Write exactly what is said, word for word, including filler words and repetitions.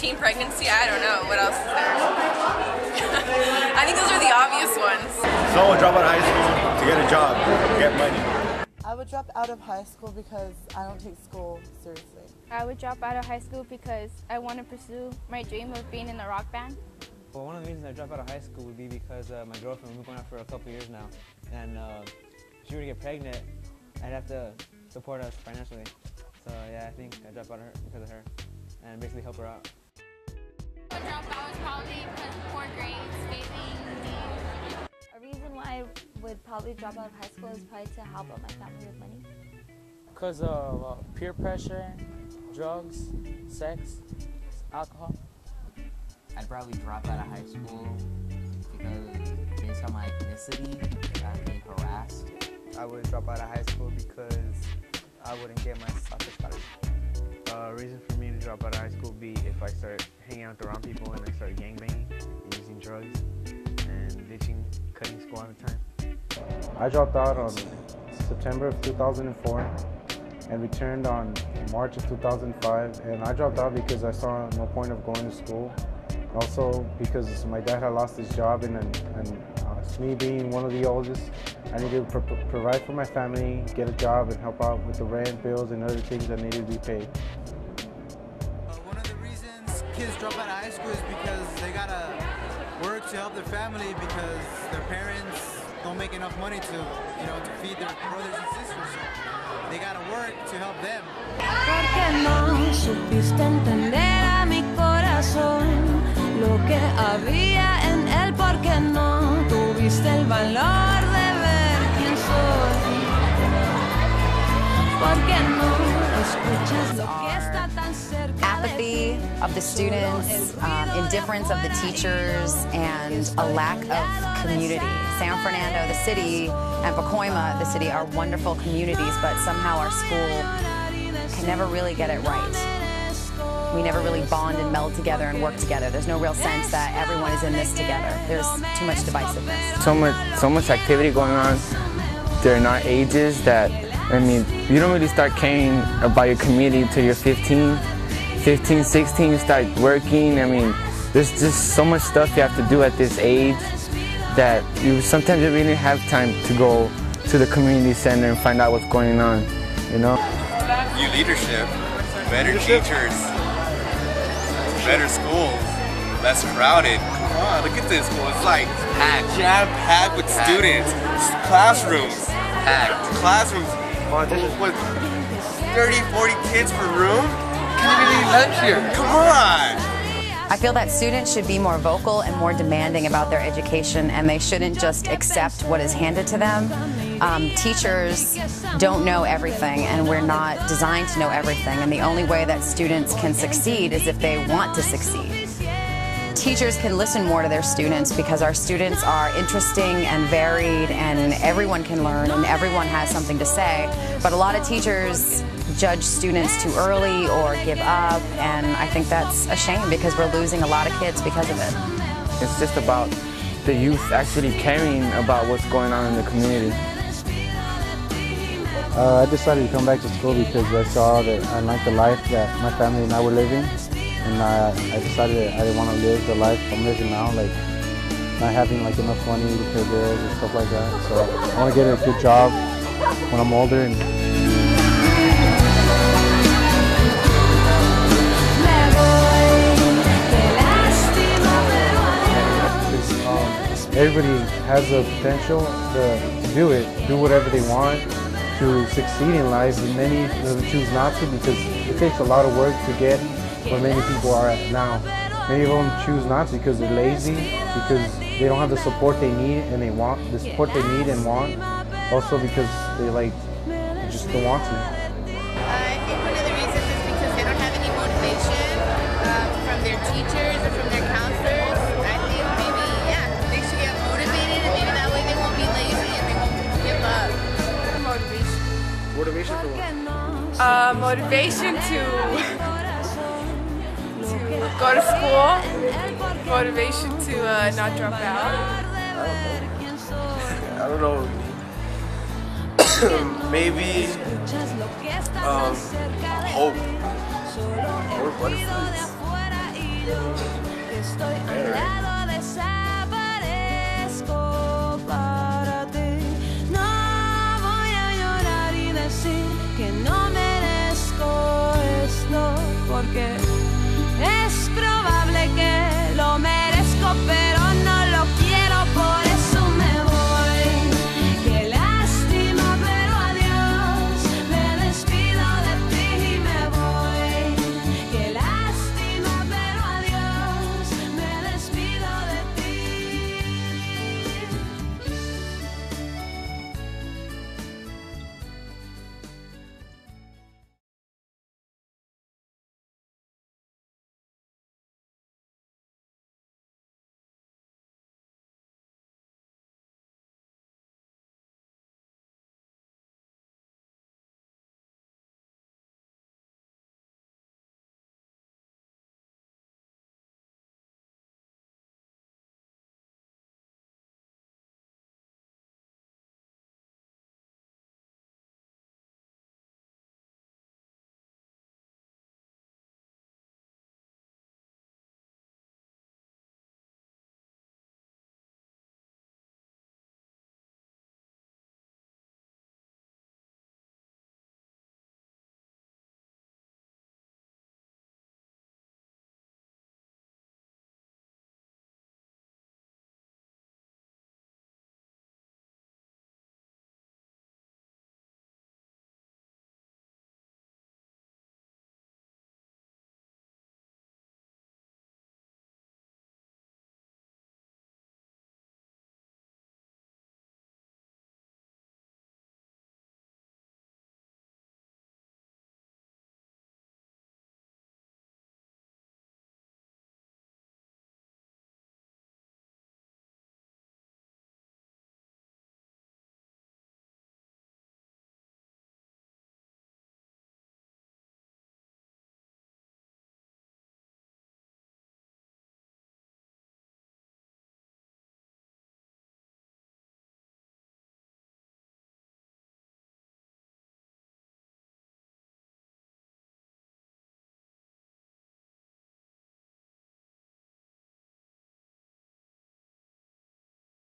teen pregnancy, I don't know. What else is there? I think those are the obvious ones. Someone drop out of high school to get a job, get money. I would drop out of high school because I don't take school seriously. I would drop out of high school because I want to pursue my dream of being in a rock band. Well, one of the reasons I dropped out of high school would be because uh, my girlfriend, we've been going out for a couple years now, and uh, if she were to get pregnant, I'd have to support us financially. So yeah, I think I dropped out of her because of her, and basically help her out. I would drop out was probably because of poor grades, failing. A reason why I would probably drop out of high school is probably to help out my family with money. Because of uh, peer pressure, drugs, sex, alcohol. I'd probably drop out of high school because based on my ethnicity, I'm being harassed. I would drop out of high school because I wouldn't get my soccer scholarship. A uh, reason for me to drop out of high school would be if I start hanging out with the wrong people and I start gangbanging and using drugs and ditching, cutting school all the time. I dropped out on September of two thousand four and returned on March of two thousand five, and I dropped out because I saw no point of going to school. Also because my dad had lost his job, and, and uh, me being one of the oldest, I needed to pro provide for my family, get a job, and help out with the rent, bills, and other things that needed to be paid. Uh, one of the reasons kids drop out of high school is because they gotta work to help their family because their parents don't make enough money to, you know, to feed their brothers and sisters. So they gotta work to help them. Porque no supiste entender a mi corazón lo que había en él, porque no tuviste el valor de ver quién soy, porque no escuchas lo que está tan cerca. Apathy of the students, um, indifference of the teachers, and a lack of community. San Fernando, the city, and Pacoima, the city, are wonderful communities, but somehow our school can never really get it right. We never really bond and meld together and work together. There's no real sense that everyone is in this together. There's too much divisiveness. So much, so much activity going on during our ages that, I mean, you don't really start caring about your community until you're fifteen, fifteen, sixteen, you start working. I mean, there's just so much stuff you have to do at this age that you sometimes you really have time to go to the community center and find out what's going on, you know? New leadership, better teachers, better schools, less crowded. Come on, look at this school. It's like packed, jam-packed with packed. students, classrooms, packed. Classrooms with thirty, forty kids per room. Can't even eat lunch here. Come on. I feel that students should be more vocal and more demanding about their education, and they shouldn't just accept what is handed to them. Um, teachers don't know everything, and we're not designed to know everything, and the only way that students can succeed is if they want to succeed. Teachers can listen more to their students because our students are interesting and varied, and everyone can learn and everyone has something to say, but a lot of teachers judge students too early or give up, and I think that's a shame because we're losing a lot of kids because of it. It's just about the youth actually caring about what's going on in the community. Uh, I decided to come back to school because I saw that I liked the life that my family and I were living, and I, I decided that I didn't want to live the life I'm living now, like not having like enough money to pay bills and stuff like that. So I want to get a good job when I'm older. And everybody has the potential to do it, do whatever they want, to succeed in life, and many of them choose not to because it takes a lot of work to get where many people are at now. Many of them choose not to because they're lazy, because they don't have the support they need and they want, the support they need and want, also because they like, they just don't want to. I think one of the reasons is because they don't have any motivation um, from their teachers or from their counselors. I think maybe, yeah, they should get motivated, and maybe that way they won't be lazy and they won't give up. Motivation. Motivation for what? Uh, motivation to, to go to school. Motivation to uh, not drop out. I don't know. Maybe um, hope or butterflies. que estoy a un lado, desaparezco para ti. No voy a llorar y decir que no merezco esto, porque es probable que lo merezco, pero